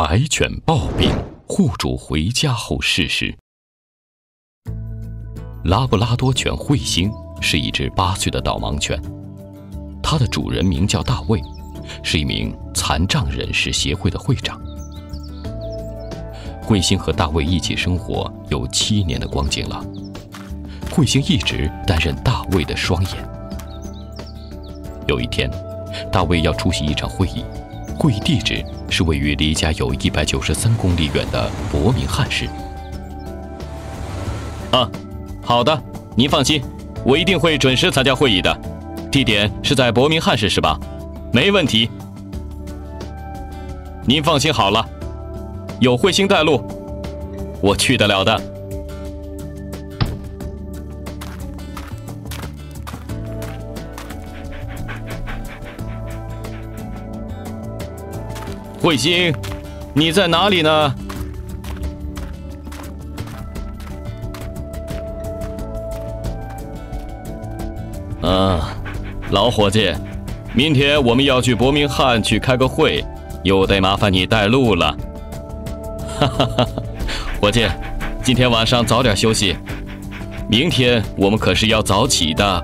矮犬暴病，户主回家后逝世。拉布拉多犬彗星是一只8岁的导盲犬，它的主人名叫大卫，是一名残障人士协会的会长。彗星和大卫一起生活有7年的光景了，彗星一直担任大卫的双眼。有一天，大卫要出席一场会议，会议地址是位于离家有193公里远的伯明翰市。好的，您放心，我一定会准时参加会议的。地点是在伯明翰市是吧？没问题。您放心好了，有彗星带路，我去得了的。彗星，你在哪里呢？老伙计，明天我们要去伯明翰去开个会，又得麻烦你带路了。哈哈哈，伙计，今天晚上早点休息，明天我们可是要早起的。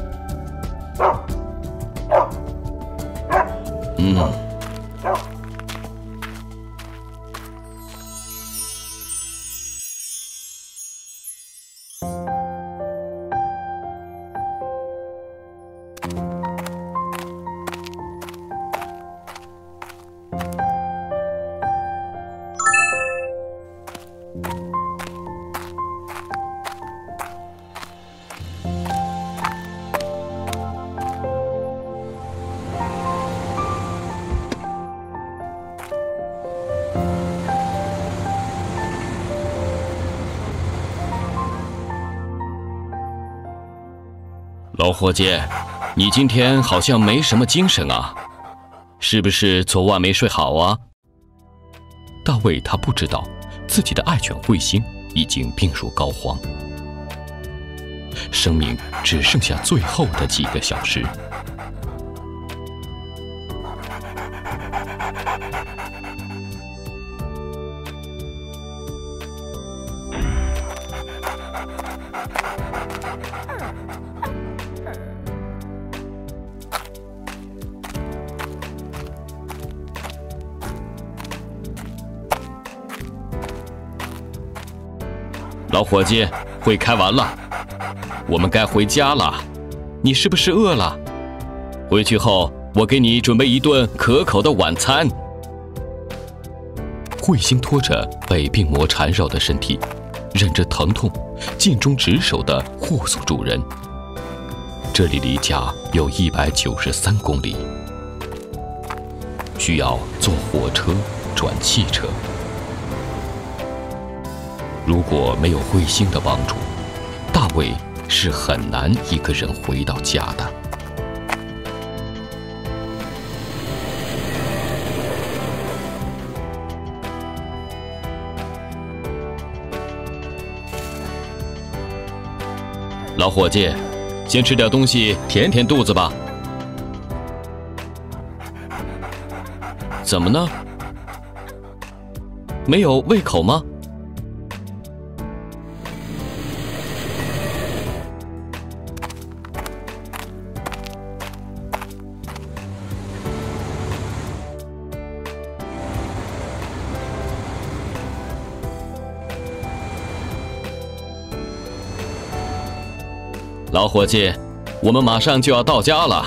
老伙计，你今天好像没什么精神啊，是不是昨晚没睡好啊？大卫他不知道自己的爱犬彗星已经病入膏肓，生命只剩下最后的几个小时。老伙计，会开完了，我们该回家了。你是不是饿了？回去后，我给你准备一顿可口的晚餐。彗星拖着被病魔缠绕的身体，忍着疼痛，尽忠职守地护送主人。这里离家有193公里，需要坐火车转汽车。如果没有彗星的帮助，大卫是很难一个人回到家的。老伙计，先吃点东西填填肚子吧。怎么呢？没有胃口吗？老伙计，我们马上就要到家了。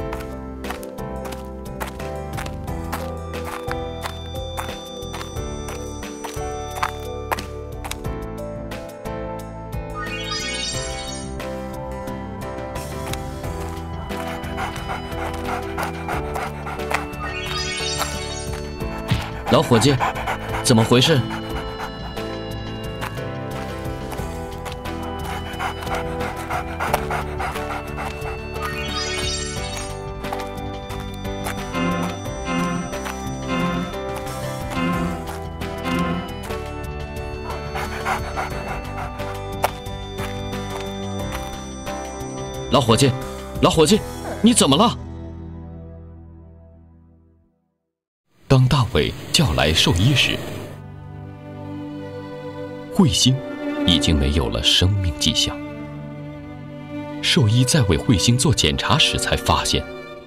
老伙计，怎么回事？老伙计，老伙计，你怎么了？ 当大卫叫来兽医时，彗星已经没有了生命迹象。兽医在为彗星做检查时才发现，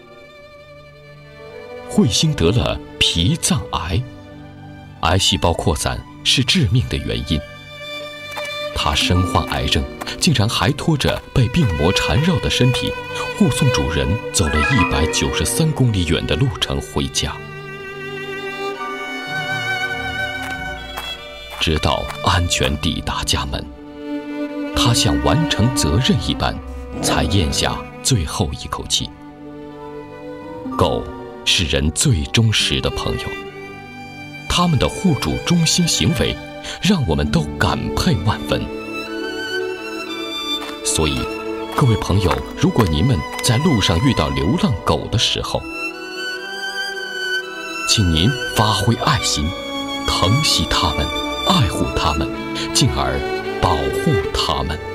彗星得了脾脏癌，癌细胞扩散是致命的原因。他身患癌症，竟然还拖着被病魔缠绕的身体，护送主人走了193公里远的路程回家。直到安全抵达家门，他像完成责任一般，才咽下最后一口气。狗是人最忠实的朋友，他们的护主忠心行为让我们都感佩万分。所以，各位朋友，如果你们在路上遇到流浪狗的时候，请您发挥爱心，疼惜它们，爱护它们，进而保护它们。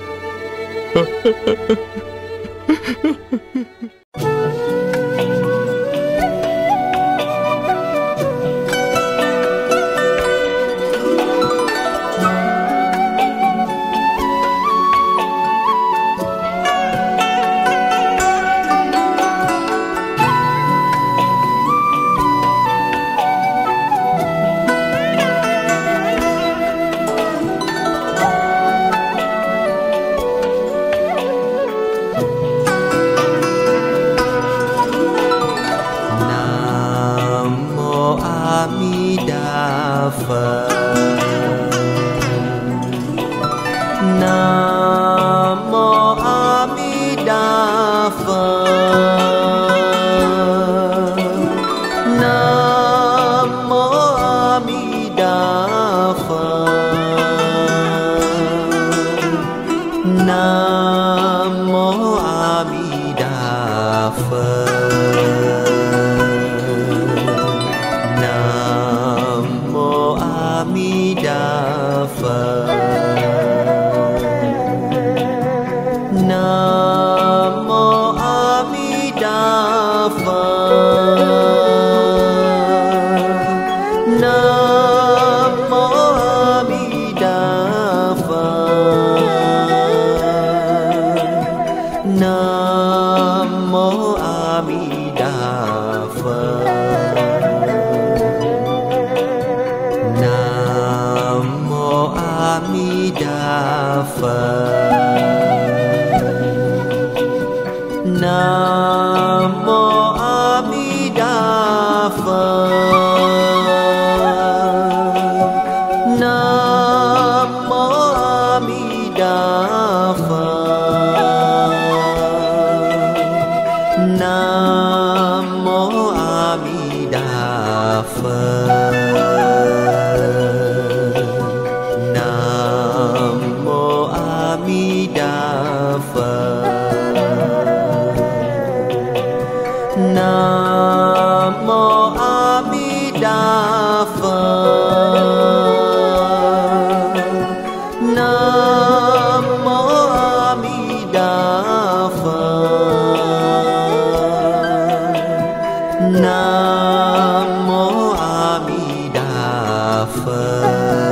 Nam mô A Di Đà Phật.